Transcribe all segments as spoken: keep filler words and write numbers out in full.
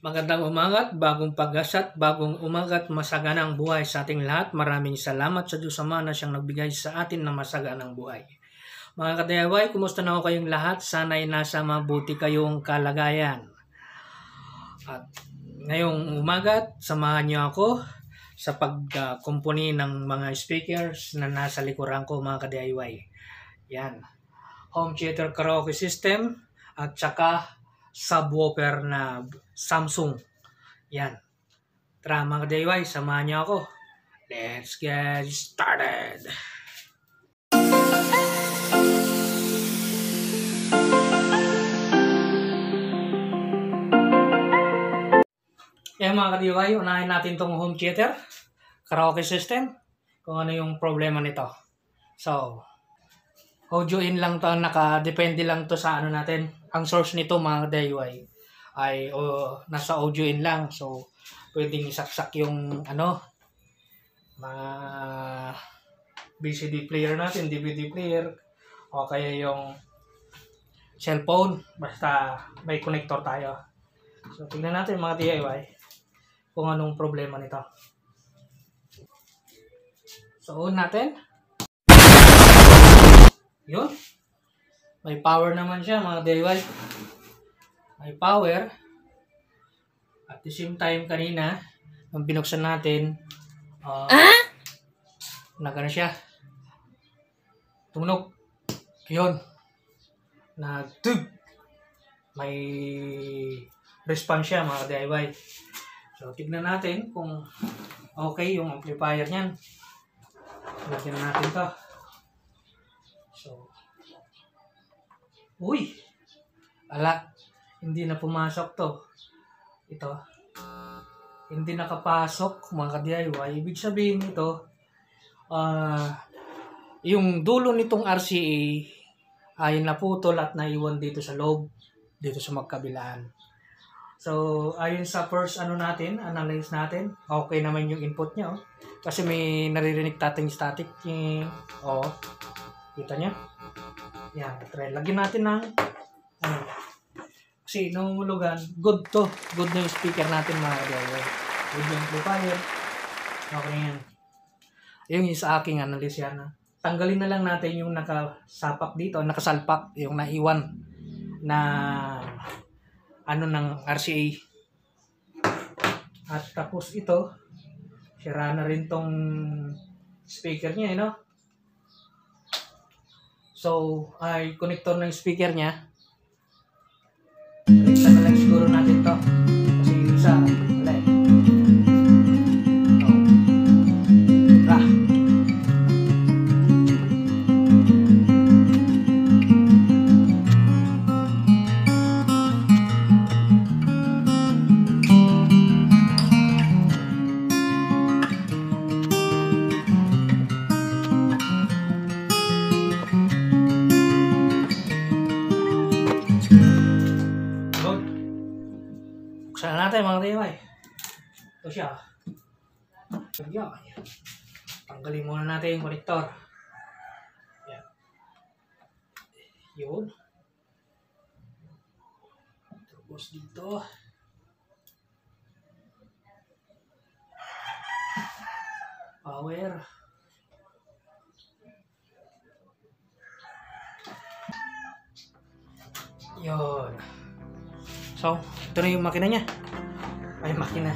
Magandang umaga, bagong pag-asa at bagong umaga at masaganang buhay sa ating lahat. Maraming salamat sa Diyos Ama na siyang nagbigay sa atin ng masaganang buhay. Mga ka-D I Y, kumusta na ako kayong lahat? Sana'y nasa mabuti kayong kalagayan. At ngayong umaga, samahan niyo ako sa pagkumpuni uh, ng mga speakers na nasa likuran ko, mga ka-D I Y. Yan. Home theater karaoke system at saka subwoofer na Samsung. Yan. Tara mga ka-D I Y, samahan niyo ako. Let's get started! Yan mga ka-D I Y, unahin natin tong home theater karaoke system. Kung ano yung problema nito. So, audio in lang to, nakadepende lang to sa ano natin. Ang source nito mga ka-D I Y ay oh, nasa audio in lang. So, pwedeng isaksak yung ano, mga V C D player natin, D V D player, o kaya yung cellphone. Basta may connector tayo. So, tingnan natin mga D I Y kung anong problema nito. So, on natin. Yun. May power naman siya mga D I Y. May power. At the same time kanina, nung binuksan natin, uh, ah? nagano siya. Tumunog. Yun. Nagtug. May response siya mga D I Y. So, tignan natin kung okay yung amplifier niyan. Lagyan natin to. So, uy! Ala, hindi na pumasok to. Ito. Hindi nakapasok mga ka-D I Y. Ibig sabihin nito, uh, yung dulo nitong R C A ay naputol at naiwan dito sa loob, dito sa magkabilaan. So, ayon sa first ano natin, analyze natin, okay naman yung input niya. Oh. Kasi may naririnig tating static. Eh, oh. Kita niya? Yan, try. Lagyan natin ng ano. Kasi nungulugan, good to. Good na yung speaker natin mga ka-D I Y. Good yung amplifier. Okay yan. Yung sa aking analysis yan. Tanggalin na lang natin yung nakasapak dito, nakasalpak, yung naiwan na ano ng R C A. At tapos ito, sira na rin tong speaker niya, you know? So, ay connector ng speaker niya. Isa na lang siguro natin to. Kasi isa, wala eh. Oh. Ah. Buksan natin mga D I Y. Ito siya. Yan. Tanggalin muna natin yung connector. Yan. Yun. Tapos dito. Power. Yun. So, ito na yung makina niya. Ay, makina.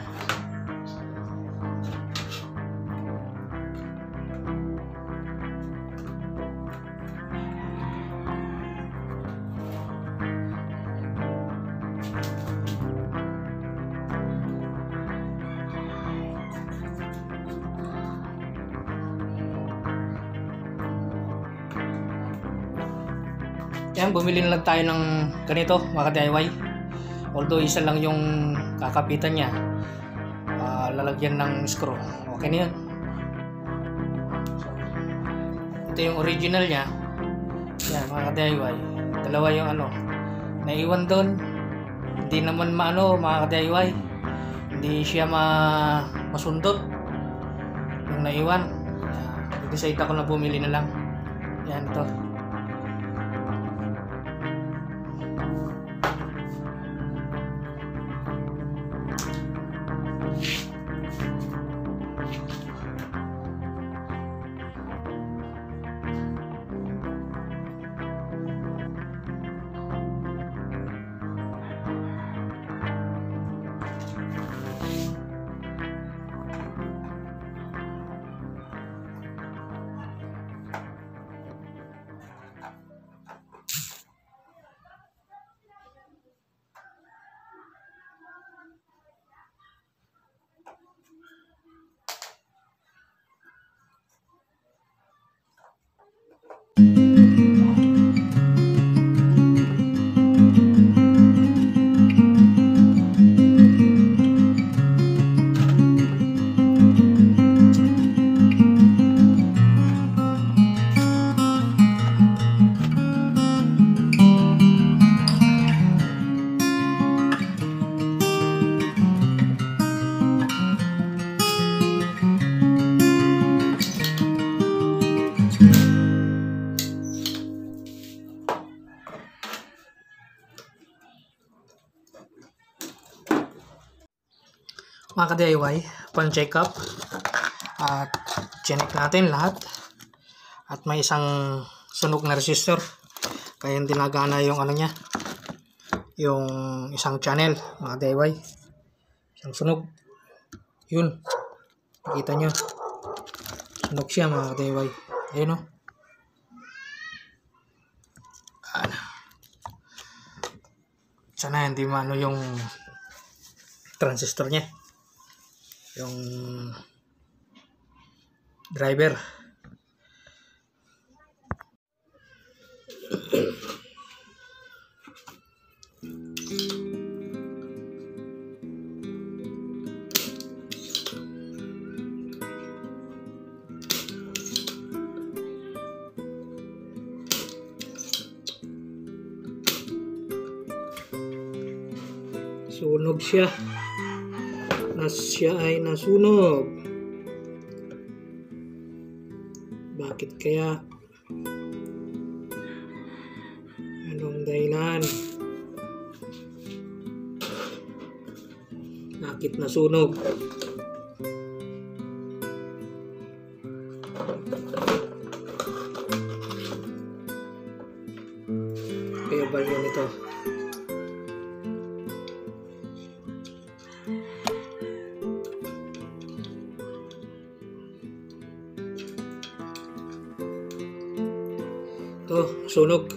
Yan, bumili na lang tayo ng ganito, mga ka-D I Y. Although isa lang yung kakapitan niya, uh, lalagyan ng screw. Okay na yun. So, ito yung original niya. Yan mga ka-D I Y. Dalawa yung ano, naiwan doon. Hindi naman maano mga ka-D I Y. Hindi siya ma masundot. Yung naiwan. Uh, Decide ako na bumili na lang. Yan ito. Mga ka-D I Y, upon check up at check natin lahat at may isang sunog na resistor kaya hindi nagana yung ano niya, yung isang channel. Mga ka-D I Y, isang sunog yun, nakita nyo sunog siya mga ka-D I Y. Ayun o, sana hindi maano yung transistor niya, yung driver. Sunog siya. Nas siya ay nasunog. Bakit kaya? Anong dahilan? Bakit nasunog? Kaya ba yun ito? Ito, sunog.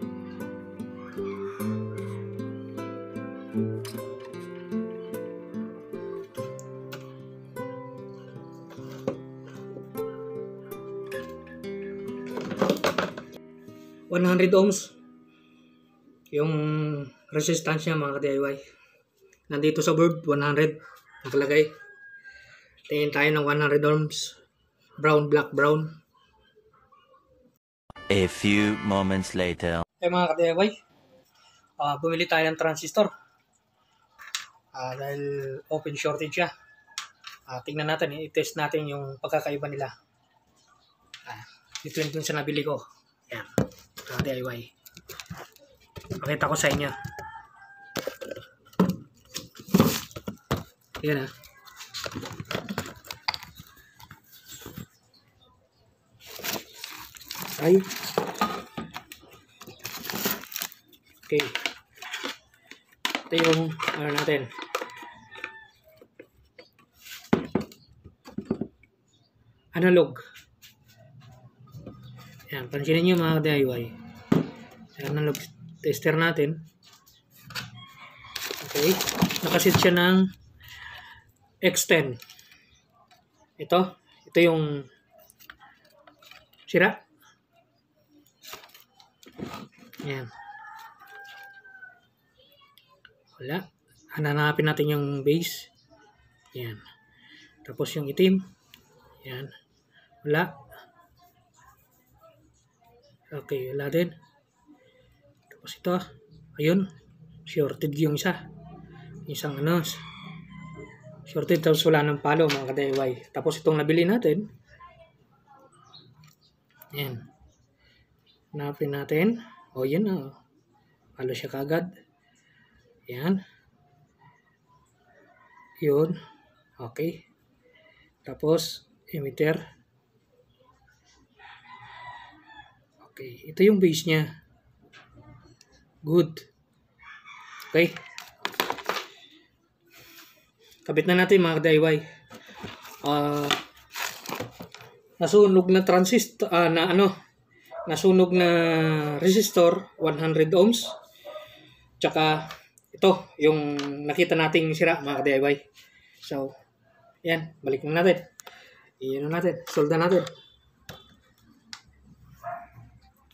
one hundred ohms yung resistance niya mga ka-D I Y. Nandito sa board one hundred nakalagay. Tingin tayo ng one hundred ohms, brown, black, brown. A few moments later. Eh mga ka-D I Y, uh, bumili tayo ng transistor uh, dahil open shortage siya. Uh, tingnan natin, i-test natin yung pagkakaiba nila. Uh, ito yung sa nabili ko. Yan, ka-D I Y. Pakita ko sa inyo. Yan ah. Ay. Okay. Ito yung ano natin. Analog. Yan, pansinin nyo mga D I Y. Analog tester natin. Okay. Nakasit siya ng X ten. Ito. Ito yung sira. Yan. Wala. Hanapin natin yung base. Yan. Tapos yung itim. Yan. Wala. Okay, wala din. Tapos ito. Ayun. Shorted yung isa. Isang ano. Shorted tapos wala ng palo mga ka-D I Y. Tapos itong nabili natin. Yan. Hanapin natin. O yun na. Palo siya kagad. Yan. Yun. Okay. Tapos emitter. Okay. Ito yung base niya. Good. Okay. Kabit na natin mga ka-D I Y. Uh, nasunog na transistor. Uh, na ano. Nasunog na resistor. one hundred ohms. Tsaka ito. Yung nakita nating sira mga ka-D I Y. So. Yan. Balik na natin. Iyan na natin. Solda natin.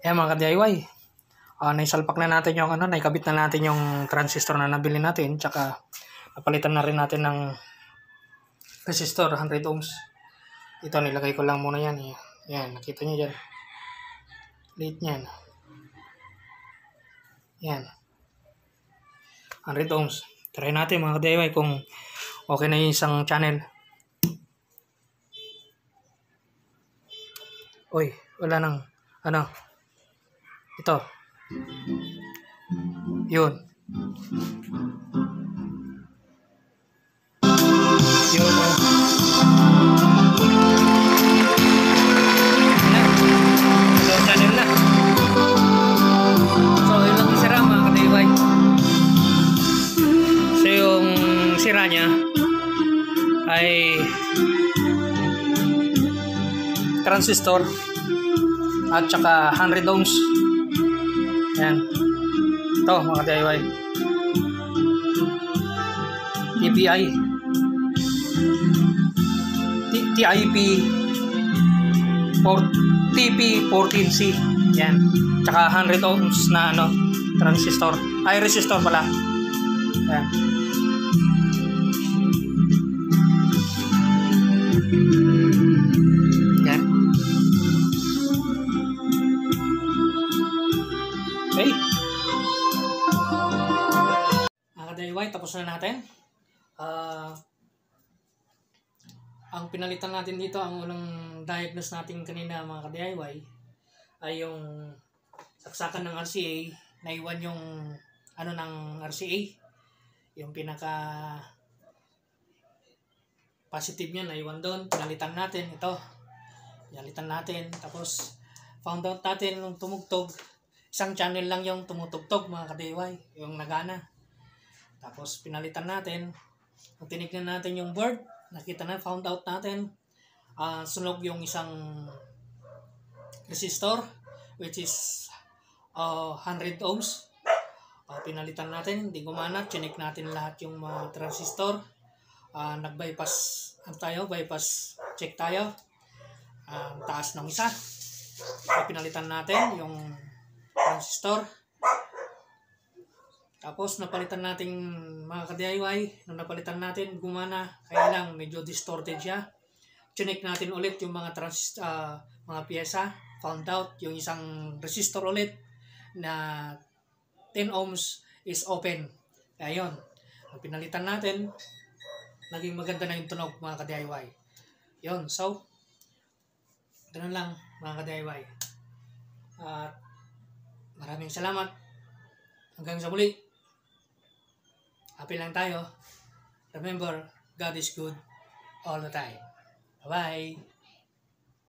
Ayan mga ka-D I Y. Uh, naisalpak na natin yung ano, naikabit na natin yung transistor na nabili natin. Tsaka napalitan na rin natin ng resistor, one hundred ohms. Ito, nilagay ko lang muna yan. Ayan, Ayan nakita nyo dyan. Liit nyan. Ayan. one hundred ohms. Try natin mga ka-D I Y kung okay na yung isang channel. Uy, wala nang, ano, ito. Yun. Yun. Ito, channel na. So, yun lang yung sira mga ka-D I Y. So, yung sira niya ay transistor at saka one hundred ohms. Ayan. Ito mga D I Y. T P I. T I P T P fourteen C. Ayan. Tsaka one hundred ohms na ano, transistor. Ay, resistor pala. Ayan. Ayan. Okay. Mga ka-D I Y, tapos na natin. Uh, ang pinalitan natin dito, ang unang diagnose natin kanina mga ka-D I Y, ay yung saksakan ng R C A, naiwan yung ano ng R C A, yung pinaka positive niya, naiwan doon. Pinalitan natin, ito. Pinalitan natin, tapos found out natin nung tumugtog, isang channel lang yung tumutugtog mga ka-D I Y, yung nagana. Tapos pinalitan natin, kung tinignan natin yung board, nakita na, found out natin, uh, sunog yung isang resistor, which is uh, one hundred ohms. Uh, pinalitan natin, hindi gumana, chinik natin lahat yung mga transistor, uh, nag-bypass ano tayo, bypass check tayo, uh, taas ng isa. So, pinalitan natin yung transistor. Tapos napalitan natin mga ka-D I Y, nung napalitan natin gumana, kaya lang medyo distorted siya. Chinek natin ulit yung mga trans uh, mga piyesa, found out yung isang resistor ulit na ten ohms is open. Kaya yun, nung pinalitan natin, naging maganda na yung tunog mga ka-D I Y. Yun, so ganun lang mga ka-D I Y. At uh, maraming salamat. Hanggang sa muli. Happy lang tayo. Remember, God is good all the time. Bye-bye.